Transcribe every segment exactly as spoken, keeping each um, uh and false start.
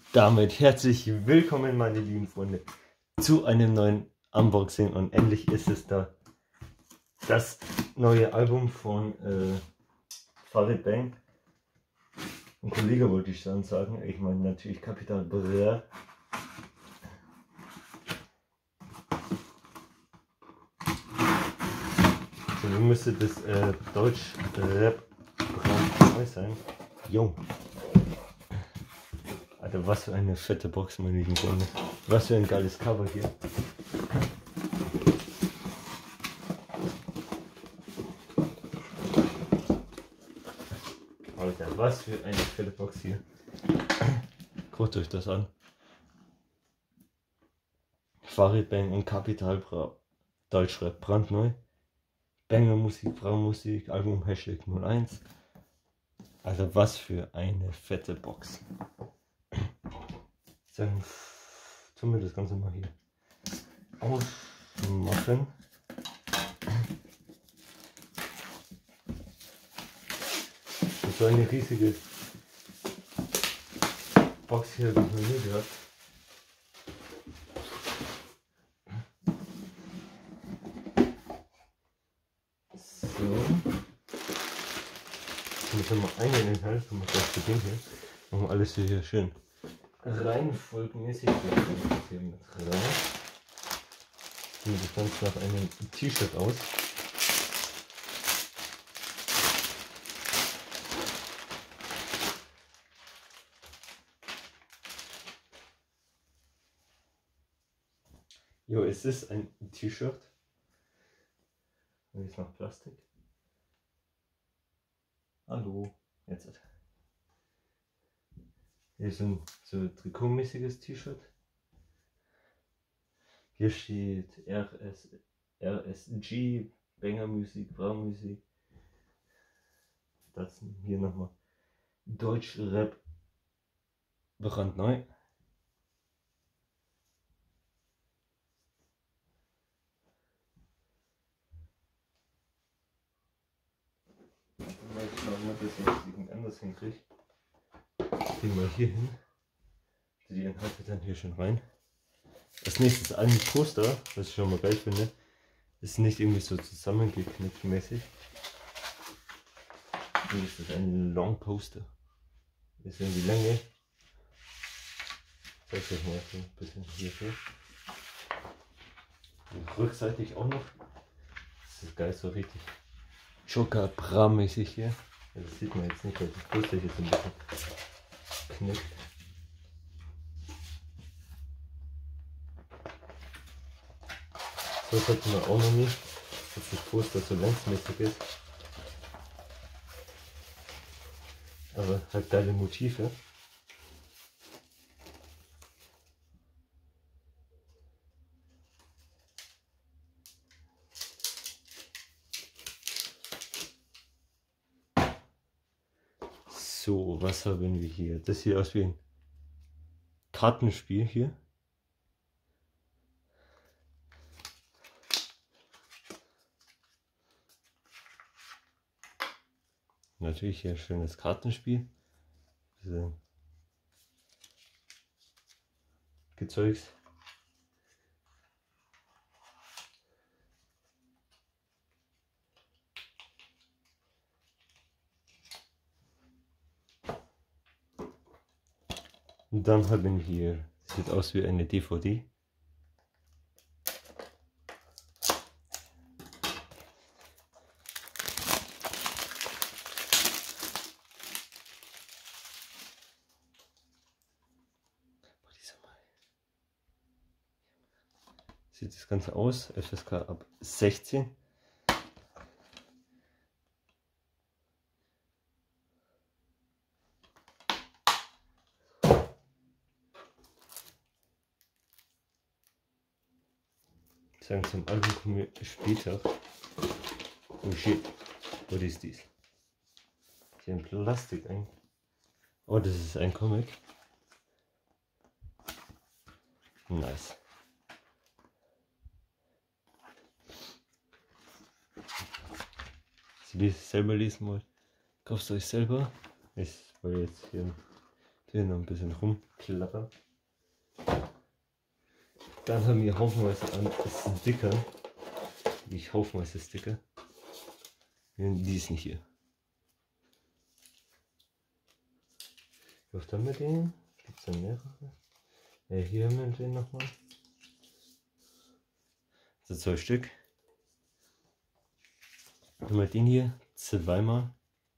damit herzlich willkommen, meine lieben Freunde, zu einem neuen Unboxing. Und endlich ist es da, das neue Album von äh, Farid Bang. Ein Kollege wollte ich dann sagen, ich meine natürlich Capital Bra. So, nun müsste das äh, Deutsch Rap neu sein. Jung. Alter, was für eine fette Box, meine lieben Freunde. Was für ein geiles Cover hier. Alter, was für eine fette Box hier. Guckt euch das an. Farid Bang und Capital Bra. Deutschrap brandneu. Banger Musik, Frauenmusik, Album Hashtag null eins. Also was für eine fette Box. Dann tun wir das Ganze mal hier aufmachen. Das ist so eine riesige Box hier, die ich noch nie gehabt. So. Jetzt haben wir einen Inhalt, haben wir gleich zu dem hier. Machen wir alles hier schön reihenfolgenmäßig hier mit rein. Sieht das Ganze nach einem T-Shirt aus. Jo, es ist ein T-Shirt. Und ist noch Plastik. Hallo, jetzt. Hier ist ein so trikotmäßiges T-Shirt. Hier steht R S, R S G, Banger Musik, Frauenmusik. Das hier nochmal Deutsch Rap brandneu. Mal schauen, ob das jetzt irgend anders hinkriege. Gehen wir hier hin. Die Inhalte dann hier schon rein. Das nächste ist ein Poster, was ich schon mal geil finde. Ist nicht irgendwie so zusammengeknüpft mäßig. Hier ist das ein Long Poster. Hier ist die Länge. Ich zeige euch mal so ein bisschen hierfür. Rückseitig auch noch. Das ist geil, so richtig Joker Bra mäßig hier. Das sieht man jetzt nicht, weil das Poster hier so ein bisschen knickt. So hatten wir auch noch nie, dass das Poster so längsmäßig ist. Aber halt geile Motive. So, was haben wir hier? Das sieht aus wie ein Kartenspiel hier. Natürlich hier ein schönes Kartenspiel. So. Gezeugs. Und dann haben wir hier, sieht aus wie eine D V D. Sieht das Ganze aus, F S K ab sechzehn. Sagen zum Album kommen wir später. Oh shit, was ist dies? Hier ein Plastik ein. Oh, das ist ein Comic. Nice. Sie selber lesen wollt, kauft es euch selber. Ich will jetzt hier Hier noch ein bisschen rumklappern. Dann haben wir haufenweise an Sticker. Ich haufenweise Sticker. Diesen hier. Was haben wir den? Gibt es da mehrere? Ja, hier haben wir den nochmal. So zwei Stück. Dann haben wir den hier zweimal.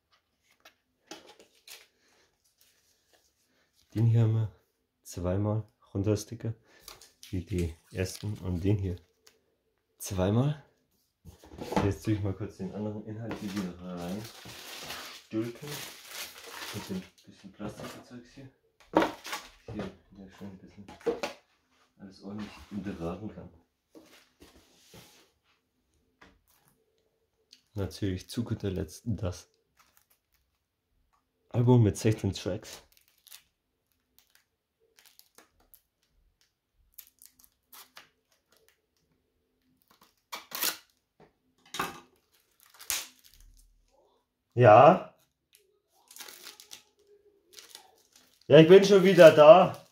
Den hier haben wir zweimal runtersticker. Wie die ersten. Und den hier zweimal. Jetzt tue ich mal kurz den anderen Inhalt hier wieder rein. Stülpen. Mit dem bisschen Plastikzeugs hier. Hier, der schön ein bisschen alles ordentlich untergraben kann. Natürlich zu guter Letzt das Album mit sechzehn Tracks. Ja. Ja, ich bin schon wieder da.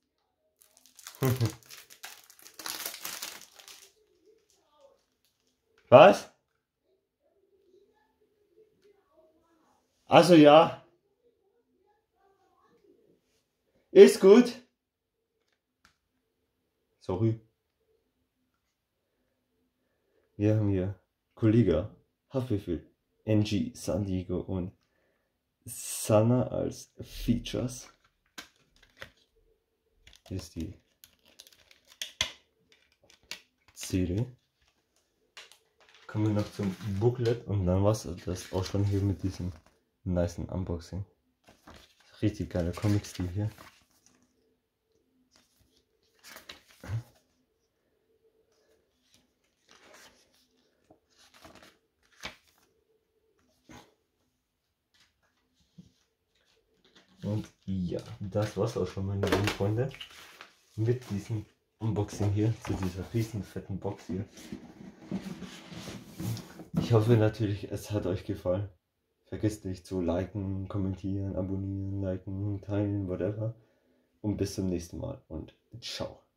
Was? Also ja. Ist gut. Sorry. Wir haben hier Kollega, Haftbefehl, N G, San Diego und Sana als Features. Hier ist die C D. Kommen wir noch zum Booklet und dann war es das auch schon hier mit diesem nice Unboxing. Richtig geiler Comic-Stil hier. Und ja, das war's auch schon, meine lieben Freunde, mit diesem Unboxing hier, zu dieser riesen fetten Box hier. Ich hoffe natürlich, es hat euch gefallen. Vergesst nicht zu liken, kommentieren, abonnieren, liken, teilen, whatever. Und bis zum nächsten Mal und ciao.